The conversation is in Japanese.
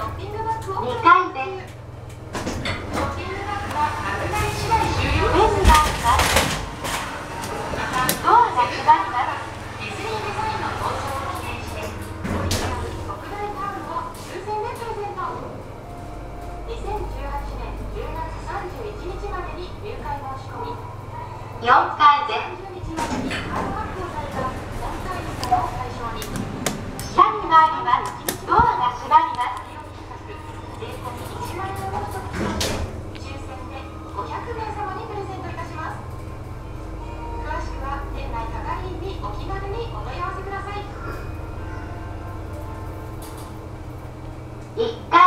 2階です。上にがあります。ドアが閉まります。ディズニーデザインの登場を記念して、オリジナル特大タオルを抽選でプレゼント。2018年10月31日までに入会申し込み、4階で30日までにカード発行された団体員さんを対象に、下にがあります。ドアが閉まります。税込み1万円を取得しまして、抽選で500名様にプレゼントいたします。詳しくは店内係員にお気軽にお問い合わせください。1階